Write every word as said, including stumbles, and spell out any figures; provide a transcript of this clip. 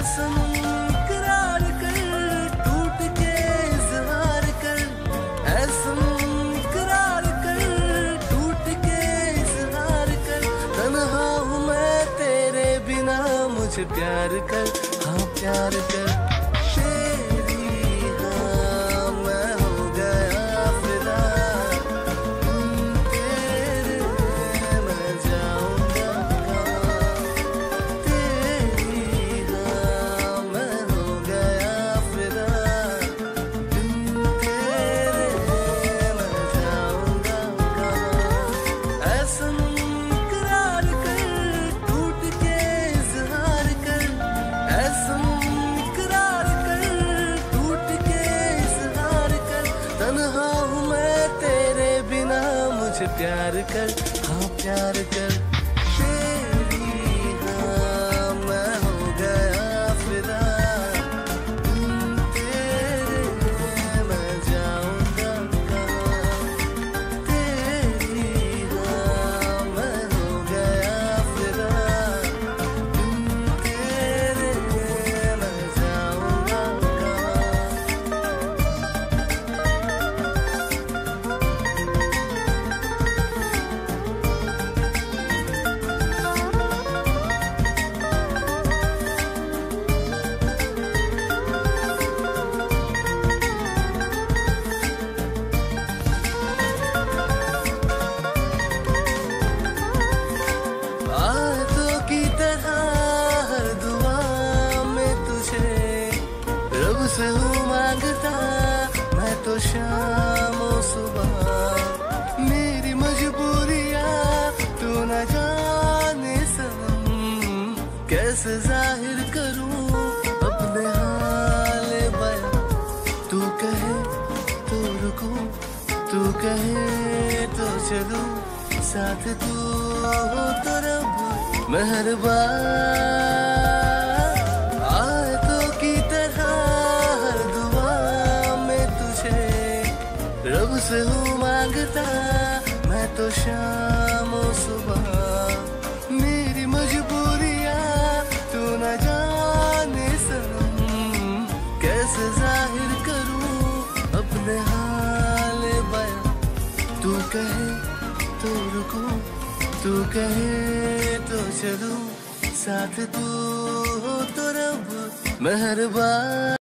सनम इकरार कर, टूट के इजहार कर। ऐ सनम इकरार कर, टूट के इजहार कर। तन्हा हूँ मैं तेरे बिना, मुझे प्यार कर, हाँ प्यार कर। मुझे प्यार कर, हाँ प्यार कर। तेरी हाँ मैं हो गया फिदा, तेरे मैं जाऊंगा कहाँ। तेरी हाँ मैं हो गया फिदा, तेरे मैं जाऊंगा से हूँ मांगता मैं तो शाम और सुबह। मेरी मजबूरियाँ तू न जाने सनम, कैसे जाहिर करूँ अपने हाल बयां। तू कहे तो रुकूं, तू कहे तो चलूं, साथ तू हो तो रब मेहरबान। रब से हूँ मांगता मैं तो शाम और सुबह। मेरी मजबूरियाँ तू न जाने सनम, कैसे जाहिर करूँ अपने हाल बयां। तू कहे तो रुकूं, तू कहे तो चलूं, साथ तू हो तो रब मेहरबान।